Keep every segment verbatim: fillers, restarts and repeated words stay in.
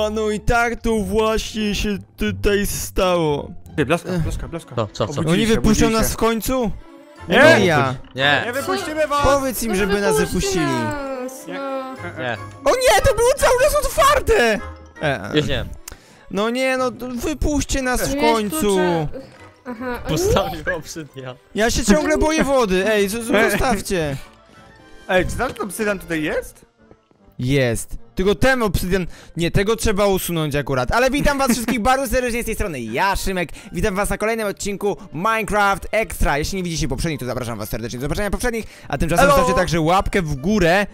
A, no i tak to właśnie się tutaj stało. Ty, blaszka, blaszka, blaszka. Co, co, co? Obudzili Oni się, wypuszczą obudzili nas się. w końcu? Nie! Nie ja. Nie, Nie wypuścimy was! Powiedz im, żeby nas wypuścili. Nas, Nie. no. nie, O nie, to było cały czas otwarte! E, już nie. no nie, no to wypuśćcie nas w Miałeś końcu. klucze. Aha, o nie. Postawił obsydian. Ja się ciągle boję wody. Ej, z- z- zostawcie. Ej, czy znasz, że obsydian tutaj jest? Jest. Tylko ten obsydian... Nie, tego trzeba usunąć akurat. Ale witam was wszystkich bardzo serdecznie z tej strony. Ja, Szymek. Witam was na kolejnym odcinku Minecraft Extra. Jeśli nie widzicie poprzednich, to zapraszam was serdecznie do zobaczenia poprzednich. A tymczasem Hello. zostawcie także łapkę w górę.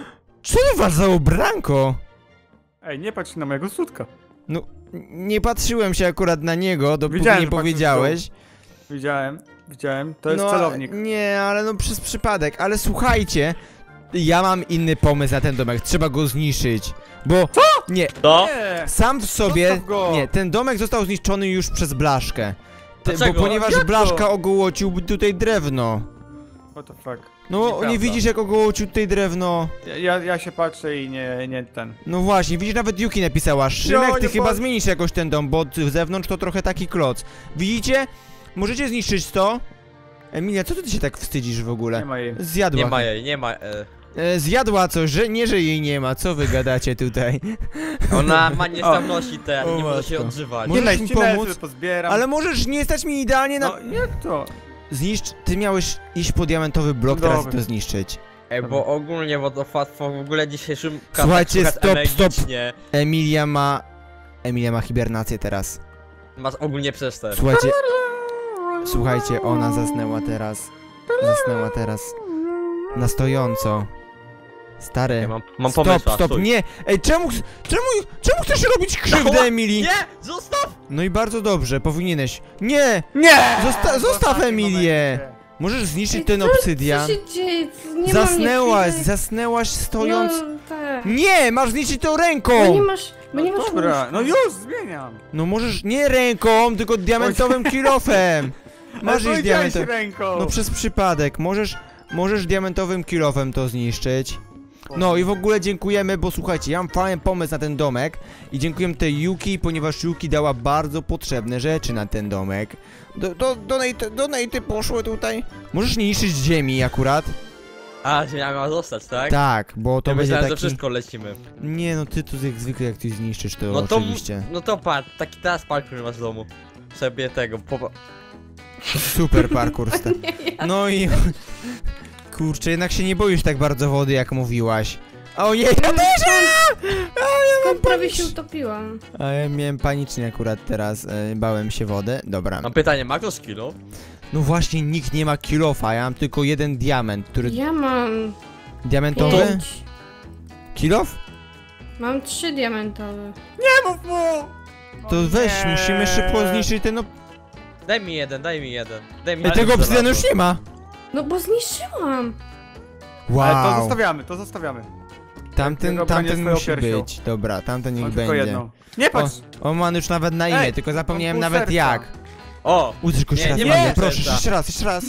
Co to was za ubranko? Ej, nie patrz na mojego sutka. No, nie patrzyłem się akurat na niego, dopóki Widziałem, nie że patrzysz w powiedziałeś. Widziałem, widziałem. To jest No, celownik. nie, ale no przez przypadek. Ale słuchajcie, ja mam inny pomysł na ten domek. Trzeba go zniszczyć. Bo... Co? Nie, To? Nie! sam w sobie... Zostaw go. Nie, ten domek został zniszczony już przez blaszkę. Te, bo Dlaczego? ponieważ Jak to? blaszka ogołocił tutaj drewno. What the fuck? No, nie Nieprawda. widzisz jak ogołocił tutaj drewno? Ja, ja, ja się patrzę i nie, nie ten. No właśnie, widzisz, nawet Yuki napisała. Szymek, No, ty nie chyba patrz. zmienisz jakoś ten dom, bo z zewnątrz to trochę taki kloc. Widzicie? Możecie zniszczyć to? Emilia, co ty się tak wstydzisz w ogóle? Nie ma jej. Zjadła. Nie ma jej, nie ma. E, E, zjadła coś, że nie, że jej nie ma. Co wy gadacie tutaj? ona ma niestawności te, O nie może się matko. odżywać. Możesz Nie mi naścinę, pomóc? sobie pozbieram. Ale możesz nie stać mi idealnie na... No, jak to? Zniszcz... Ty miałeś iść po diamentowy blok, teraz i Dobra. to zniszczyć. Ej, bo ogólnie wodofatwo w ogóle dzisiejszym Słuchajcie, tak stop, stop. energicznie. Emilia ma... Emilia ma hibernację teraz. Masz ogólnie przez te. Słuchajcie... Słuchajcie, ona zasnęła teraz. Zasnęła teraz. Na stojąco. Stary. Ja mam, mam Stop, pomysł. stop, nie! Ej, czemu, czemu, czemu chcesz robić krzywdę, Emilii? Nie! Zostaw! No i bardzo dobrze, powinieneś. Nie! Nie! Zosta zostaw Emilię! momencie. Możesz zniszczyć Ej, ten co- obsydian. Co się dzieje? Nie Zasnęłaś, mam chwili. zasnęłaś stojąc. No, tak. Nie, masz zniszczyć to Bo nie ręką! masz, bo nie No masz dobra, łóżka. no już, zmieniam. No możesz nie ręką, tylko diamentowym kilofem. Masz iść powiedziałeś diamentem. ręką. No przez przypadek, możesz, możesz diamentowym kilofem to zniszczyć. No i w ogóle dziękujemy, bo słuchajcie, ja mam fajny pomysł na ten domek i dziękuję tej Yuki, ponieważ Yuki dała bardzo potrzebne rzeczy na ten domek. Do, do, donate, donate poszły tutaj. Możesz nie niszczyć ziemi akurat. A, że ja ma zostać, tak? Tak, bo to Ja będzie myślałem, że taki... wszystko lecimy. Nie no, ty tu jak zwykle jak ty zniszczysz to No to, oczywiście. no to patrz, taki teraz parkour masz w domu. Sobie tego, po... Super parkour. sta- No i... Kurczę, jednak się nie boisz tak bardzo wody jak mówiłaś. Ojej, ja też! Skąd prawie się utopiłam. A ja miałem panicznie akurat teraz, e, bałem się wody. Dobra. Mam pytanie, ma ktoś kilo? No właśnie, nikt nie ma kilofa, ja mam tylko jeden diament, który... Ja mam Diamentowy? pięć. Kilof? Mam trzy diamentowe. Nie mów mu! To O weź, nie. musimy szybko zniszczyć ten... ob- Daj mi jeden, daj mi jeden. Daj mi Ej, jeden tego obsydianu żelazo. już nie ma! No bo zniszczyłam. Ale to Wow, zostawiamy, to zostawiamy. tamten, Tego bronię tamten swoją musi piersią. być. Dobra, tamten niech Mam tylko będzie. jedną. Nie O, patrz! on ma już nawet na imię, Ej, tylko zapomniałem mam pół nawet serca. jak. O! Uderz go jeszcze Nie, raz, nie Emilia, ma proszę, serca. jeszcze raz, jeszcze raz.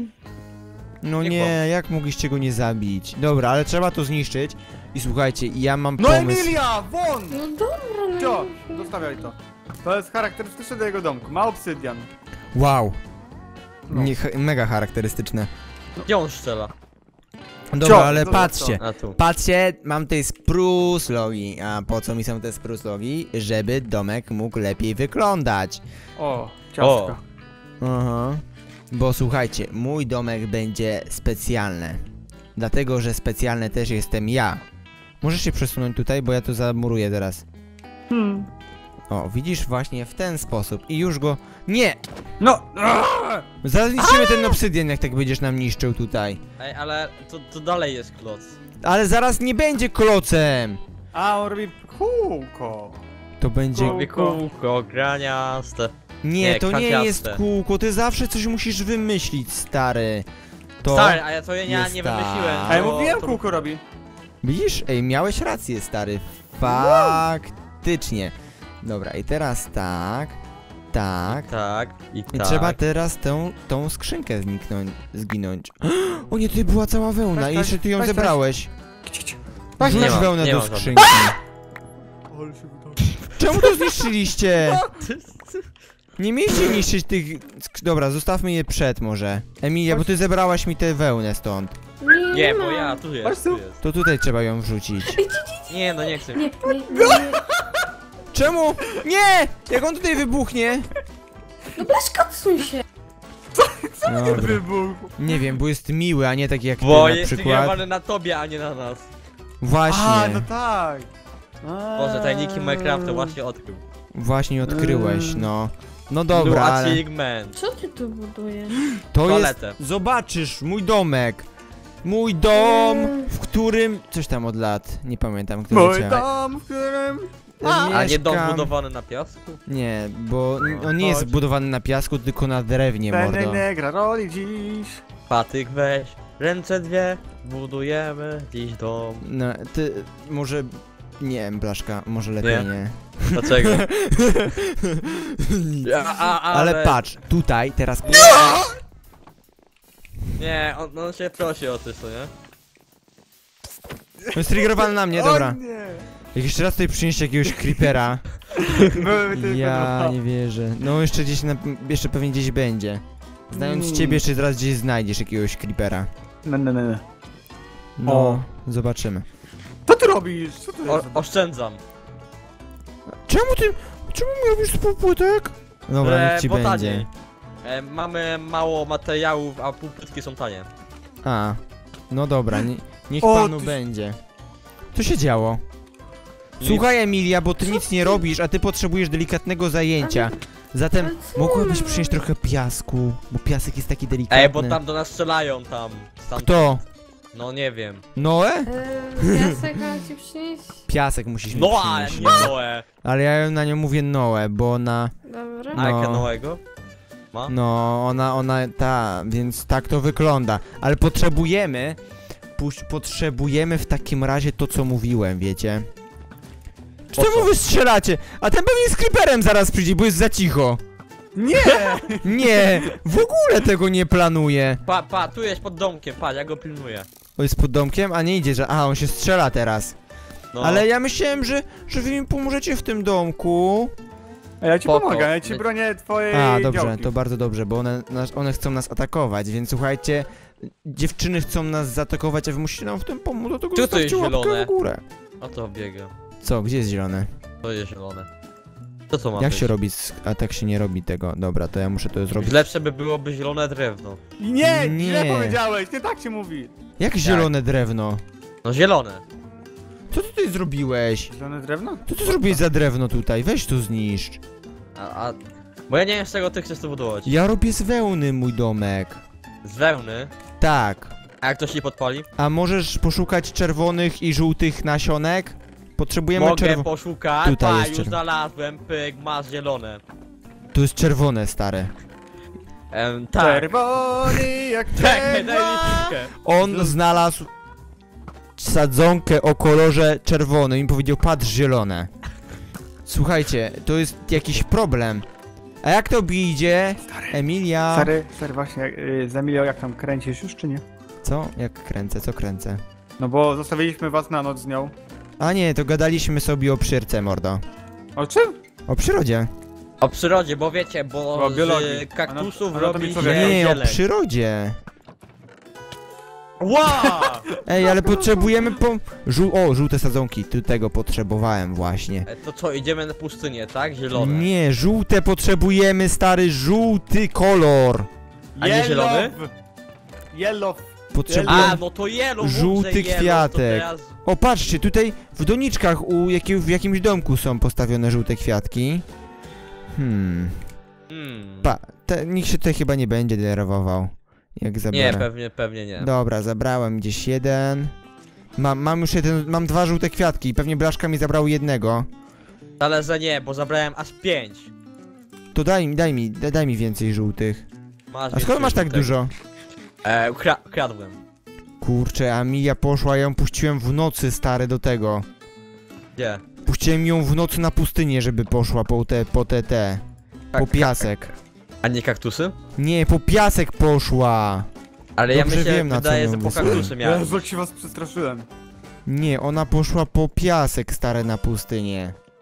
No Nie nie, kłam. jak mogliście go nie zabić? Dobra, ale trzeba to zniszczyć. I słuchajcie, ja mam No pomysł. Emilia, won! No dobra, no. Cio, zostawiaj to. To jest charakterystyczne do jego domku. Ma obsydian. Wow. No. Nie, ch- mega charakterystyczne. Gdzie on strzela? Dobra, Cio, ale to- patrzcie. A tu. Patrzcie, mam tutaj spruce logi. A po co mi są te spruce logi? Żeby domek mógł lepiej wyglądać. O, ciastka. Aha. Bo słuchajcie, mój domek będzie specjalny. Dlatego, że specjalny też jestem ja. Możesz się przesunąć tutaj, bo ja tu zamuruję teraz. Hmm. O, widzisz właśnie w ten sposób. I już go... Nie! No! Aaaa! Zaraz niszczymy ten obsydian, jak tak będziesz nam niszczył tutaj. Ej, ale to, to dalej jest kloc. Ale zaraz nie będzie klocem! A, on robi kółko. To będzie... Kół- Robię kółko, graniaste. Nie, Nie, to nie kwadraste. jest kółko, ty zawsze coś musisz wymyślić, stary. To... Stary, a ja to ja nie, jest nie tak. wymyśliłem. A ja to- mówiłem, to- kółko robi. Widzisz? Ej, miałeś rację, stary. Faktycznie. Dobra, i teraz tak, tak. Tak, i I tak. trzeba teraz tą, tą skrzynkę zniknąć, zginąć. O nie, tutaj była cała wełna Weź, i weź, jeszcze ty ją weź, zebrałeś. Weź, Nie Wrzuć mam, wełnę nie do mam żadnej. skrzynki. ale się wydało. Czemu to zniszczyliście? Nie mieliście niszczyć tych... Dobra, zostawmy je przed może. Emilia, bo ty zebrałaś mi tę wełnę stąd. Nie, Nie, ma. bo ja, tu Chodź jest, tu. tu jest. To tutaj trzeba ją wrzucić. Nie, no nie chcę. Nie, nie, nie, nie. Czemu? Nie! Jak on tutaj wybuchnie? No blaszka, odsuń się. Dobra. Wybuch. Nie wiem, bo jest miły, a nie taki jak ty Bo na jest przykład. triggerowany na tobie, a nie na nas. Właśnie. A, no tak. A. Boże, tajniki Minecrafta właśnie odkrył. Właśnie odkryłeś, Mm. no. No dobra, ale Luacy man. Co ty tu budujesz? to jest... Toaletę. Zobaczysz, mój domek. Mój dom, w którym... Coś tam od lat, nie pamiętam kto Mój życia. dom, w którym... A nie dom Mieszkam- zbudowany na piasku? Nie, bo on nie jest Chodź. budowany na piasku, tylko na drewnie, Ten mordo. nie gra roli dziś. Patyk weź, ręce dwie, budujemy dziś dom. No, ty... może... Nie wiem, Blaszka, może lepiej Nie. nie. Dlaczego? A, a, Ale patrz, tutaj, teraz... Nie, on, on się prosi o coś, co nie? On jest triggerowany na mnie, dobra. O nie. Jak jeszcze raz tutaj przynieść jakiegoś creepera. Były tylko Ja dwa. nie wierzę. No jeszcze gdzieś, na, jeszcze pewnie gdzieś będzie. Znając Mm. ciebie, jeszcze zaraz gdzieś znajdziesz jakiegoś creepera. No, no, no, no. No, O. zobaczymy. Co ty robisz? Co ty O, robisz? oszczędzam. Czemu ty, czemu mi robisz z półpłytek? Dobra, E, niech ci bo będzie. taniej. E, mamy mało materiałów, a półpłytki są tanie. A, no dobra, nie, niech O, panu ty- będzie. Co się działo? Nic. Słuchaj Emilia, bo ty Co nic nie ty- robisz, a ty potrzebujesz delikatnego zajęcia. Zatem Ale co mogłabyś ona przynieść robi? trochę piasku, bo piasek jest taki delikatny. Ej, bo tam do nas strzelają tam. tam Kto? No nie wiem. Noe? Eee, piasek mam ci przynieść? Piasek musisz mi No, ale przynieść. nie no. Noe. Ale ja na nią mówię Noe, bo ona... Dobra. A No. jakie Noego? Ma? No, ona, ona, ta, więc tak to wygląda. Ale potrzebujemy... Puść, potrzebujemy w takim razie to, co mówiłem, wiecie? Po Czemu co? wy strzelacie? A ten pewnie z creeperem zaraz przyjdzie, bo jest za cicho. Nie! Nie, w ogóle tego nie planuję. Pa, pa, tu jest pod domkiem, pa, ja go pilnuję. O, jest pod domkiem? A nie idzie, że... A, on się strzela teraz. No. Ale ja myślałem, że, że wy mi pomożecie w tym domku. A ja ci Spoko. pomagam, ja ci bronię twojej A, dobrze, działki. to bardzo dobrze, bo one, nas, one chcą nas atakować, więc słuchajcie, dziewczyny chcą nas zaatakować, a wy musicie nam w tym pomóc, do tego Tu to zostawcie jest łapkę zielone. w górę. O to biega. Co, gdzie jest zielone? To jest zielone. To co ma Jak być? się robi, sk- a tak się nie robi tego, dobra, to ja muszę to zrobić. Lepsze by byłoby zielone drewno. Nie, Nie. źle powiedziałeś, nie tak się mówi. Jak zielone drewno? No zielone. Co ty tutaj zrobiłeś? Zielone drewno? Co ty zrobiłeś za drewno tutaj? Weź to zniszcz. A, a... Bo ja nie wiem z czego ty chcesz to budować. Ja robię z wełny mój domek. Z wełny. Tak. A jak to się nie podpali? A możesz poszukać czerwonych i żółtych nasionek? Potrzebujemy Mogę czerwonych. poszukać. Tutaj pa, jest już czerwony. znalazłem, pyk, masz zielone. Tu jest czerwone, stare. Em, tak. Czerwony jak Czekaj, daj drewno. mi piłkę. On znalazł sadzonkę o kolorze czerwonym i powiedział, patrz, zielone. Słuchajcie, to jest jakiś problem. A jak to idzie? Emilia? Stary, stary właśnie, yy, z Emilio jak tam kręcisz już czy nie? Co? Jak kręcę? Co kręcę? No bo zostawiliśmy was na noc z nią. A nie, to gadaliśmy sobie o przyrce, mordo. O czym? O przyrodzie. O przyrodzie, bo wiecie, bo O biologii. z kaktusów Ana- robi anatomii się człowieka. Nie, o zieleń. przyrodzie. Wow! Ej, ale potrzebujemy po... Żół... O, żółte sadzonki, tu tego potrzebowałem właśnie. E, To co, idziemy na pustynię, tak? Zielone. Nie, żółte potrzebujemy, stary, żółty kolor. A nie zielony? Yellow. Potrzebujemy... A, no to jelo, Żółty może yellow, kwiatek. To teraz... O, patrzcie, tutaj w doniczkach u jakiej, w jakimś domku są postawione żółte kwiatki. Hmm... Hmm. Pa, te, nikt się tutaj chyba nie będzie denerwował. Jak Nie, zabiorę. pewnie, pewnie nie. Dobra, zabrałem gdzieś jeden. Mam, mam już jeden, mam dwa żółte kwiatki i pewnie Blaszka mi zabrał jednego. Ale za nie, bo zabrałem aż pięć. To daj mi, daj mi, daj mi więcej żółtych. Masz A skąd więcej masz tak żółtego. dużo? E, ukra ukradłem. Kurczę, a Mija poszła, ja ją puściłem w nocy, stary, do tego. Gdzie? Puściłem ją w nocy na pustynię, żeby poszła po te, po te, te. Po piasek. A nie kaktusy? Nie, po piasek poszła. Ale ja Dobrze mi się wiem, na co wydaje, ją że po wysłałem. kaktusy miałem. Jezu, jak się was przestraszyłem. Nie, ona poszła po piasek, stare, na pustynię.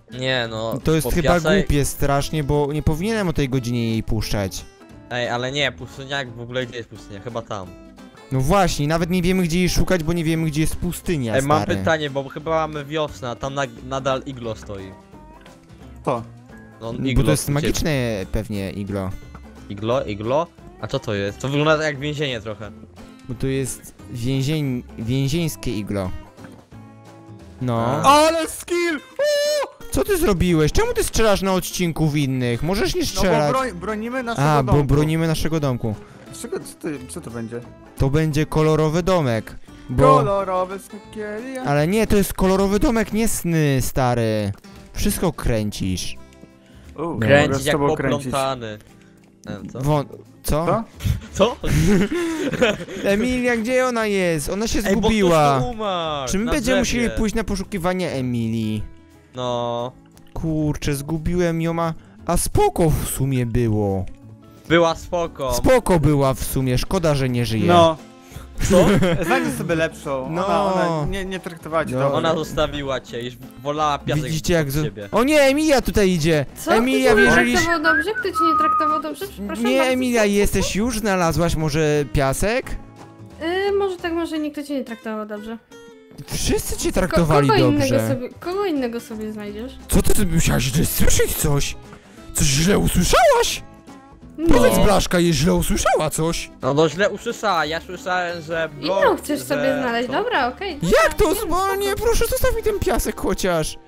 Nie no, To jest po chyba piasek- głupie strasznie, bo nie powinienem o tej godzinie jej puszczać. Ej, ale nie, pustyniak w ogóle gdzie jest pustynia? Chyba tam. No właśnie, nawet nie wiemy gdzie jej szukać, bo nie wiemy gdzie jest pustynia, Ej, mam stary. pytanie, bo chyba mamy wiosnę, a tam na, nadal iglo stoi. To. No, Bo iglo to jest u ciebie. magiczne pewnie iglo. Iglo? Iglo? A co to jest? To wygląda jak więzienie trochę. Bo to jest więzień... więzieńskie iglo. No. A. Ale skill! Co ty zrobiłeś? Czemu ty strzelasz na odcinku w innych? Możesz nie No bo strzelać. broń, bronimy naszego A, domku. bo bronimy naszego domku. Czego, co, to, co to będzie? To będzie kolorowy domek. Bo... Kolorowe skielia. Ale nie, to jest kolorowy domek, nie sny, stary. Wszystko kręcisz. Kręcić jak kręcić. poplątany. E, Co? Won... Co? Co? Co? Emilia, gdzie ona jest? Ona się Ej, bo zgubiła. ktoś tu umarł, Czy my na będziemy drzewie. musieli pójść na poszukiwanie Emilii? No... Kurczę, zgubiłem ją, a... A spoko w sumie było. Była spoko. Spoko była w sumie, szkoda, że nie żyje. No, Co? znajdę sobie lepszą. No. Ona, ona nie, nie traktowała cię No. dobrze. Ona zostawiła cię, już wolała piasek Widzicie jak... od Z... ciebie. O nie, Emilia tutaj idzie! Co? Emilia, Kto cię nie jeżeli... traktował dobrze? Kto cię nie traktował dobrze? Przepraszam Nie, bardzo, Emilia, co? jesteś już? Znalazłaś może piasek? Y, może tak, może nikt cię nie traktował dobrze. Wszyscy cię Ko traktowali kogo dobrze. Innego sobie, kogo innego sobie znajdziesz? Co ty, ty musiałaś źle słyszeć coś? Coś źle usłyszałaś? No. Powiedz, Blaszka, je źle usłyszała coś. No to źle usłyszała, ja słyszałem, że blok, Inną chcesz że... sobie znaleźć, co? dobra, okej. Jak to? O nie, proszę, zostaw mi ten piasek chociaż.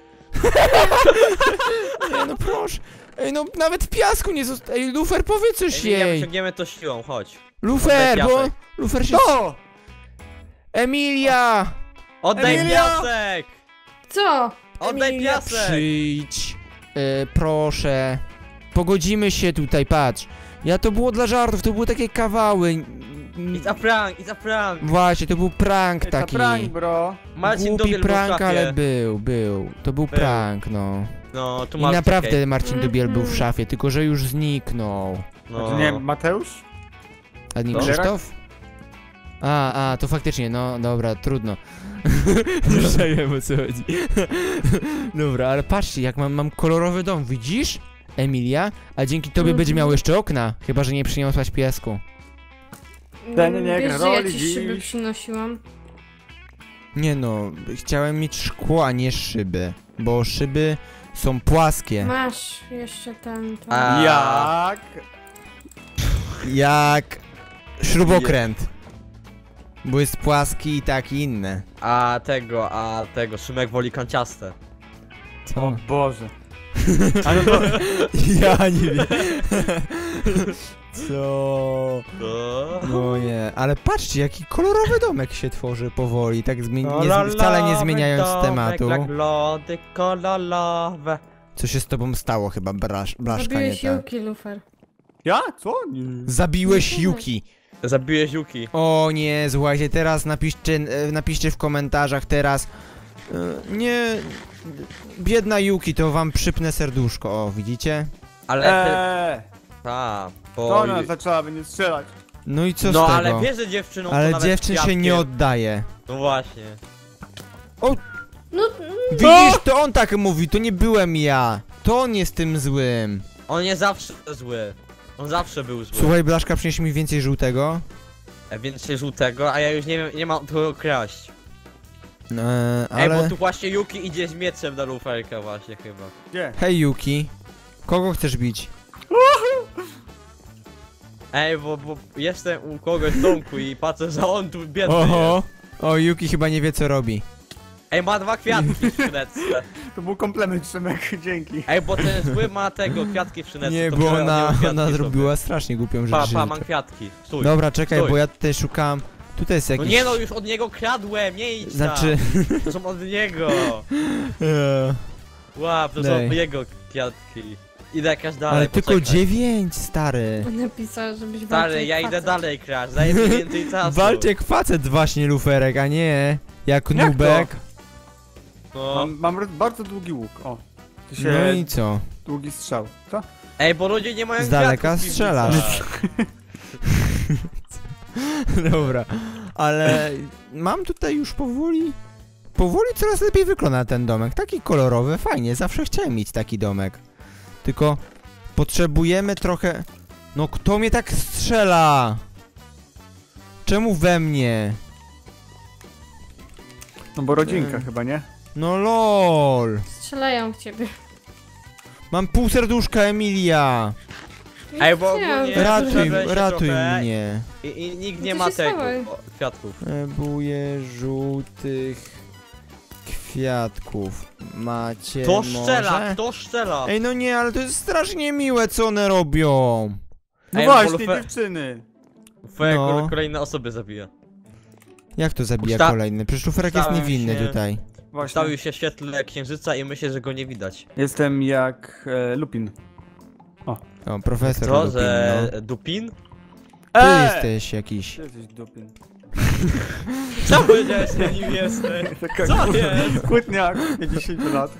Nie, no proszę. Ej, no nawet w piasku nie został. Ej, Lufer, powiedz coś Emilia, jej. wyciągniemy to siłą, chodź. Lufer, Oddaj bo... piasek. Lufer się... No! Emilia! Oddaj Emilia! piasek! Co? Oddaj Emilia, piasek! przyjdź. E, proszę. Pogodzimy się tutaj, patrz. Ja to było dla żartów, to były takie kawały. It's a prank, it's a prank! Właśnie, to był prank Ej, to taki. prank, bro. Marcin Głupi Dubiel był w prank, szafie. ale był, był. To był, Był. prank, no. No, tu I masz naprawdę okej. Marcin Dubiel był w Mhm. szafie, tylko że już zniknął. A No. to nie Mateusz? A nie Co? Krzysztof? A, a, to faktycznie, no dobra, trudno. Już wiem, o co chodzi. Dobra, ale patrzcie, jak mam, mam kolorowy dom, widzisz? Emilia? A dzięki tobie Mhm. będzie miał jeszcze okna, chyba że nie przyniosłaś piasku. Ten nie Wiesz, gra że ja roli, ci szyby dziś. przynosiłam. Nie no, chciałem mieć szkło, a nie szyby, bo szyby są płaskie. Masz jeszcze ten... ten. A. Jak? Jak śrubokręt. Bo jest płaski i tak i inne. A tego, a tego, Szymek woli kanciaste. O Boże. Ale to... Ja nie wiem. Co? No. No nie, ale patrzcie, jaki kolorowy domek się tworzy powoli, tak zmieni nie, Kolorowy wcale nie zmieniając domek, tematu. jak lody kolorowe. Co się z tobą stało chyba, Brasz, Blaszka, nie Zabiłeś tak? Yuki, Lufer. Ja? Co? Nie. Zabiłeś Nie. Yuki. Zabiłeś Yuki. O nie, słuchajcie, teraz napiszcie, e, napiszcie w komentarzach teraz. e, Nie, biedna Yuki, to wam przypnę serduszko, o, widzicie? Ale te... Eee, Ta, to bo... ona zaczęłaby nie strzelać. No i co No z tego? ale wiesz, że dziewczyną to Ale nawet dziewczyn się kwiatkiem. nie oddaje. No właśnie. No, Widzisz, to on tak mówi, to nie byłem ja. To on jest tym złym. On nie zawsze zły. On zawsze był zły. Słuchaj, Blaszka, przynieś mi więcej żółtego. E, Więcej żółtego, a ja już nie wiem, nie mam kogo kraść. E, Ej, bo ale... tu właśnie Yuki idzie z mieczem na luferkę właśnie chyba. Gdzie? Hej, Yuki. Kogo chcesz bić? Ej, bo, bo jestem u kogoś w domku i patrzę, że on tu biedny Oho. jest. O, Yuki chyba nie wie, co robi. Ej, ma dwa kwiatki w szyneczce. To był komplement, Szymek, dzięki. Ej, bo ten zły ma tego, kwiatki w szyneczce. Nie, to bo biorę od ona, niego kwiatki ona sobie. zrobiła strasznie głupią rzecz. Pa, że- pa, mam kwiatki. Stój. Dobra, czekaj, Stój. bo ja tutaj szukam... Tutaj jest No jakiś... nie no, już od niego kradłem, nie idź Znaczy... tam. To są od niego. Eee, Wow, to Daj. są jego kwiatki. Idę jakaś dalej, ale tylko poczekaj. dziewięć, stary. on napisał, żebyś walczył Stary, jak ja idę facet. dalej kraść, daję mi więcej czasu. Walcz jak facet właśnie, Luferek, a nie jak Jak nubek. No. Mam, mam roz- bardzo długi łuk, o. To się... No i co? Długi strzał. Co? Ej, bo ludzie nie mają Z daleka kwiatków w strzelasz. piwnicach. Dobra, ale mam tutaj już powoli powoli coraz lepiej wygląda ten domek. Taki kolorowy, fajnie, zawsze chciałem mieć taki domek. Tylko potrzebujemy trochę... No kto mnie tak strzela? Czemu we mnie? No bo rodzinka Hmm. chyba, nie? No lol. Strzelają w ciebie. Mam pół serduszka, Emilia. Ej, bo Nie, ogólnie- to- Ratuj, Zrzewę się ratuj trochę. mnie. I, i nikt No nie to ma się tego, schowaj. o, kwiatków. Potrzebuję żółtych kwiatków. Macie To może? szczela, to szczela! Ej, no nie, ale to jest strasznie miłe, co one robią. No Ej, właśnie, Wolfe- dziewczyny. Twoje No. no. kolejne osoby zabija. Jak to zabija Usta- kolejny? Przecież Luferek jest Stałem niewinny się- tutaj. Właśnie. Stawił się w świetle księżyca i myślę, że go nie widać. Jestem jak e, Lupin. O, profesor Co, Lupin, że no. Dupin? Ty Eee! jesteś jakiś. Ty jesteś Dupin. Co powiedziałeś, że nim jesteś? Taka Co jest? kłótniak, pięćdziesiąt lat.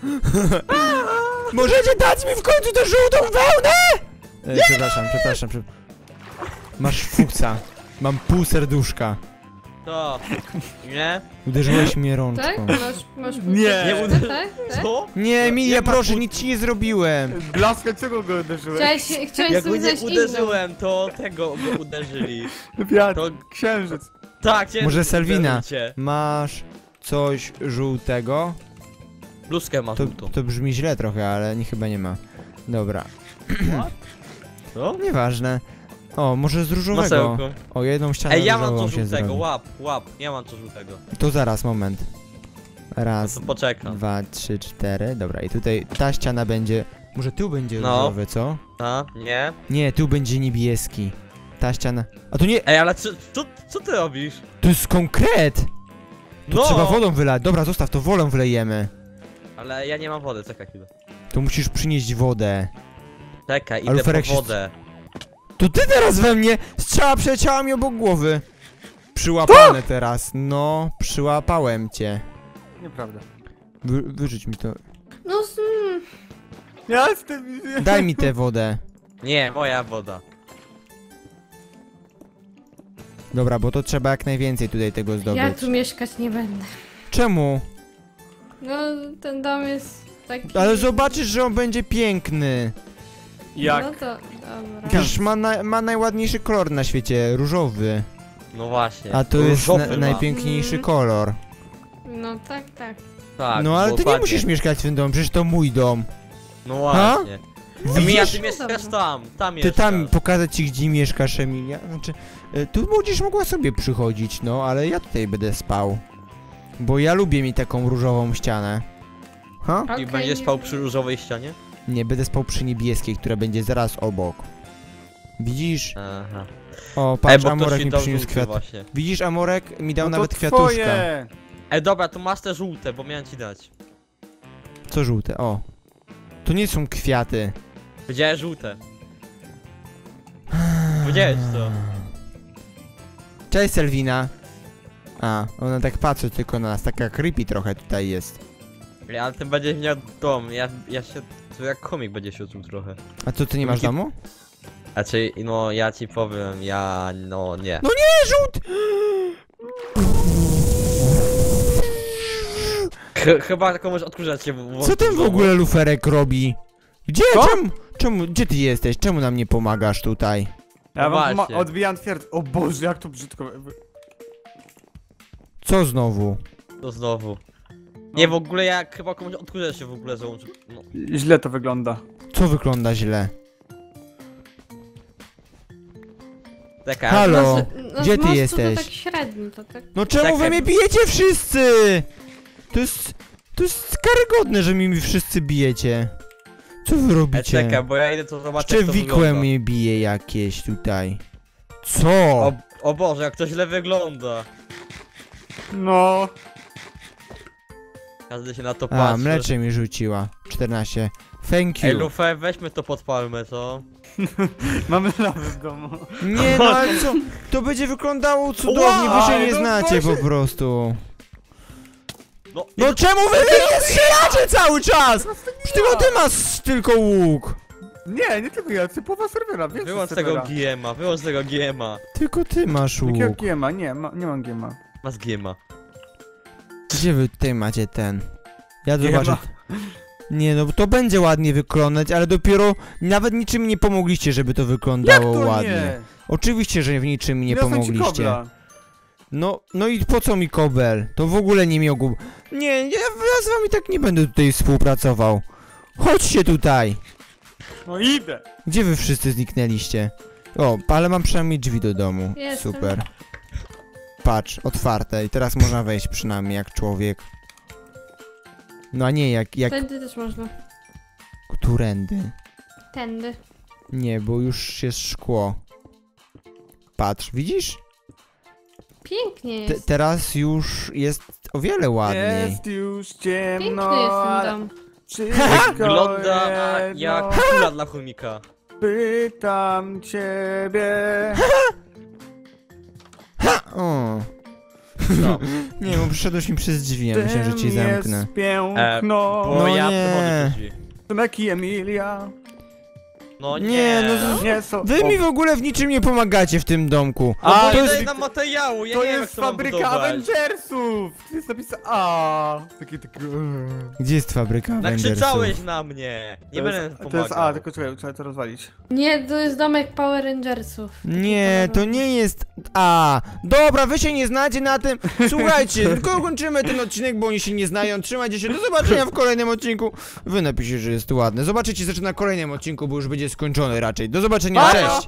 Możecie dać mi w końcu tę żółtą wełnę? E, przepraszam, przepraszam, przepraszam. Masz fuksa. Mam pół serduszka. To. Nie? Uderzyłeś mnie Tak? rączką. Masz, masz Nie. Nie tak, uda- tak, tak? Co? Nie, Emilia, Jak ma proszę, pół- nic ci nie zrobiłem. Blaskę czego go uderzyłeś? Chciałeś, chciałeś Jak go sobie nie znaleźć uderzyłem, to tego go uderzyli. Wiatr, To księżyc. tak, cię Może Selvina? uderzycie. Masz coś żółtego? Bluzkę ma To, żółtą. to brzmi źle trochę, ale nie, chyba nie ma. Dobra, Co? nieważne. O, może z różowego. Masełko. O, jedną ścianę Ej, ja mam różową co się żółtego, zrobi. łap, łap, ja mam co żółtego. To zaraz, moment. No Raz, to poczekam. dwa, trzy, cztery. Dobra, i tutaj ta ściana będzie... Może tu będzie No. różowy, co? A, nie? Nie, tu będzie niebieski. Ta ściana... A to nie... Ej, ale co, co, co ty robisz? To jest konkret! To No! trzeba wodą wylać. Dobra, zostaw, to wolą wlejemy. Ale ja nie mam wody, czekaj chwilę. To musisz przynieść wodę. Czekaj, Ale idę Ferek po się- wodę. To ty teraz we mnie! Strzała przeleciała mi obok głowy. Przyłapane teraz. No, przyłapałem cię. Nieprawda. Wy, wyrzuć mi to. No, z- mm, Ja jestem... Daj mi tę wodę. Nie, moja woda. Dobra, bo to trzeba jak najwięcej tutaj tego zdobyć. ja tu mieszkać nie będę. Czemu? No, ten dom jest taki... Ale zobaczysz, że on będzie piękny. Jak? No to, dobra. Przecież ma, na, ma najładniejszy kolor na świecie, różowy. No właśnie. A to jest Różowy na, ma. najpiękniejszy Mm. kolor. No tak, tak. Tak, No ale ty nie dokładnie. musisz mieszkać w tym domu, przecież to mój dom. No właśnie. Emilia, Widzisz? ty mieszkasz Dobra. tam, tam Ty mieszkasz. tam pokazać ci, gdzie mieszkasz, Emilia. Znaczy, y, tu będziesz mogła sobie przychodzić, no, ale ja tutaj będę spał. Bo ja lubię mieć taką różową ścianę. Ha? I Okej, będziesz nie spał wiem. przy różowej ścianie? Nie, będę spał przy niebieskiej, która będzie zaraz obok. Widzisz? Aha. O, Ej, patrz, bo Amorek ktoś mi mi dał przyniósł żółty kwiat. właśnie. Widzisz, Amorek mi dał No nawet to kwiatuszka. twoje. Ej, dobra, to masz te żółte, bo miałem ci dać. Co żółte? O. To nie są kwiaty. Powiedziałeś żółte. Powiedziałeś to. Cześć, Selvina. A, ona tak patrzy tylko na nas, taka creepy trochę tutaj jest. Ej, ale ty będziesz miał dom, ja, ja się... To jak komik będzie się czuł trochę. A co, ty nie masz domu? Znaczy, no ja ci powiem, ja... no nie. No nie, żółt! Ch chyba komuś odkurzacz się w Co ten w ogóle luferek robi? Gdzie? Co? Czemu? Czemu? Gdzie ty jesteś? Czemu nam nie pomagasz tutaj? Ja No wam właśnie. ma- odbijam twierdz. O Boże, jak to brzydko. Co znowu? To znowu. Nie, w ogóle jak chyba komuś odkurzacz się w ogóle załączył. No. Źle to wygląda. Co wygląda źle? Czekaj, Halo? No, z- no, Gdzie z ty mostu jesteś? To tak średnio, to tak... No czemu wy Czekaj. mnie bijecie wszyscy? To jest... To jest karygodne, że mi wszyscy bijecie. Co wy Ej, robicie? czekaj, bo ja idę to zobaczyć, Jeszcze jak to wikłe wygląda. mnie bije jakieś tutaj. Co? O, o Boże, jak to źle wygląda. No. Każdy się na to A, patrzy. mlecze mi rzuciła. czternaście. Thank Ej, you. Lufe, weźmy to podpalmy, co? Mamy lawy w domu. Nie no, ale co? To będzie wyglądało cudownie, wy się Wow, nie no znacie po właśnie. prostu. No, No czemu wy nie strzelacie cały czas? Przecież tylko ty masz tylko łuk. Nie, nie tylko ja, typowa serwera, większość wyłącz serwera. tego G M A, wyłącz tego G M A. Tylko ty masz Jakiego łuk. giema? Nie, ma, nie mam giema. Masz G M A. Gdzie wy tutaj macie ten? Ja Nie zobaczę. ma. Nie no, to będzie ładnie wyglądać, ale dopiero nawet niczym nie pomogliście, żeby to wyglądało Jak to ładnie. nie? Oczywiście, że w niczym nie Niosę ci pomogliście. kobla. No, no i po co mi kobel? To w ogóle nie miał. Nie, ja, ja z wami tak nie będę tutaj współpracował. Chodźcie tutaj. No idę. Gdzie wy wszyscy zniknęliście? O, ale mam przynajmniej drzwi do domu. Jestem. Super. Patrz, otwarte i teraz można wejść przynajmniej jak człowiek. No a nie jak, jak Tędy też można. którędy. Tędy. Nie, bo już jest szkło. Patrz, widzisz? Pięknie Te, jest. teraz już jest o wiele ładniej. Jest już Piękny ciemno, jest ten ale dom. wszystko Wygląda jedno. jak kula dla chomika. Pytam ciebie. O. No. Nie, bo przyszedłeś mi przez drzwi, ja myślałem, że ci Czym zamknę. jest piękno. Bo No ja nie. przechodzę drzwi. Tymek i Emilia. No nie. Nie, no z- Nie są... Wy mi o, w ogóle w niczym nie pomagacie w tym domku. No A, bo to nie jest- daje nam materiału, ja to nie wiem jak jest to mam fabryka budować. Avengersów! To jest napisane A. Takie, takie... Gdzie jest fabryka Avengersów? Nakrzyczałeś na mnie. Nie to będę jest, pomagał. to jest A, tylko czekaj, trzeba to rozwalić. Nie, to jest domek Power Rangersów. Nie, to nie jest A. Dobra, wy się nie znacie na tym. Słuchajcie, tylko kończymy ten odcinek, bo oni się nie znają. Trzymajcie się, do zobaczenia w kolejnym odcinku. Wy napiszcie, że jest ładne. Zobaczycie, zaczyna w kolejnym odcinku, bo już będzie skończony raczej. Do zobaczenia, Pa! cześć!